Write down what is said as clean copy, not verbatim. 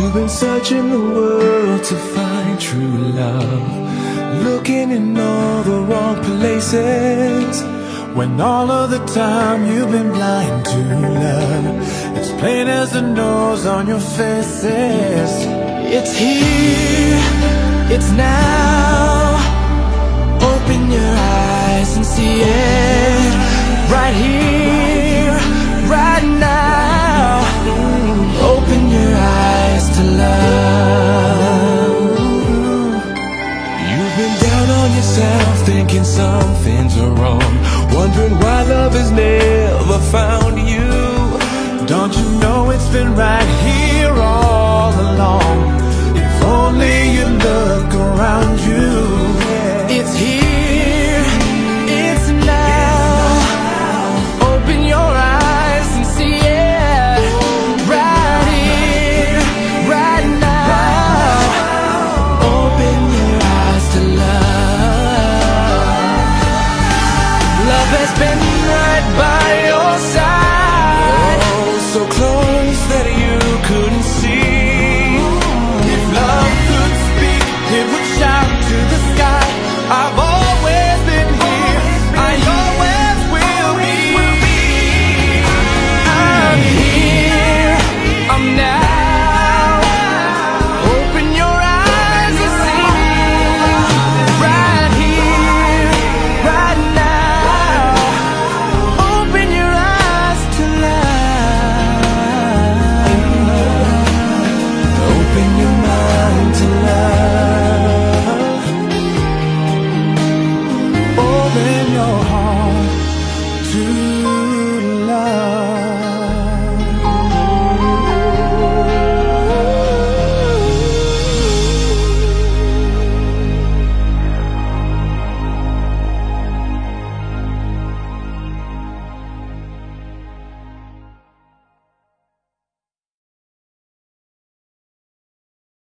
You've been searching the world to find true love, looking in all the wrong places, when all of the time you've been blind to love. It's plain as the nose on your faces. It's here, it's now. Open your eyes and see it right here.